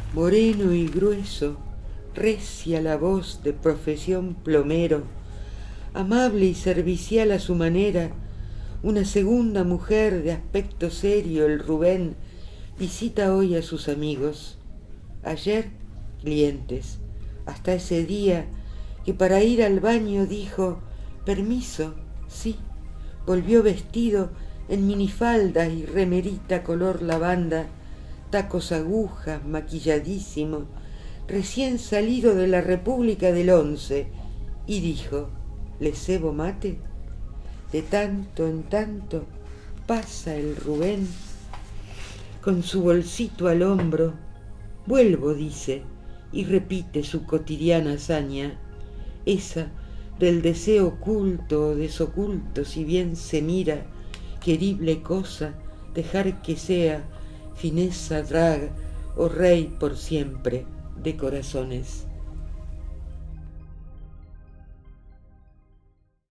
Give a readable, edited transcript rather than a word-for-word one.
Moreno y grueso, recia la voz de profesión plomero, amable y servicial a su manera, una segunda mujer de aspecto serio, el Rubén, visita hoy a sus amigos. Ayer, clientes, hasta ese día que para ir al baño dijo, permiso, sí, volvió vestido en minifaldas y remerita color lavanda, tacos agujas, maquilladísimo, recién salido de la República del 11, y dijo, ¿le cebo mate? De tanto en tanto pasa el Rubén con su bolsito al hombro. Vuelvo, dice, y repite su cotidiana hazaña, esa del deseo oculto o desoculto, si bien se mira, querible cosa, dejar que sea fineza drag o rey por siempre de corazones.